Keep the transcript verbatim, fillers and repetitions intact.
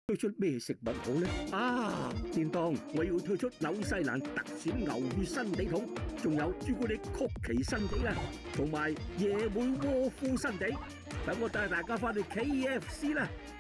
推出咩食物好呢？啊，便當我要推出紐西蘭特選牛血新地桶，仲有朱古力曲奇新地啊，同埋椰莓窩夫新地。等我帶大家翻去 K F C 啦！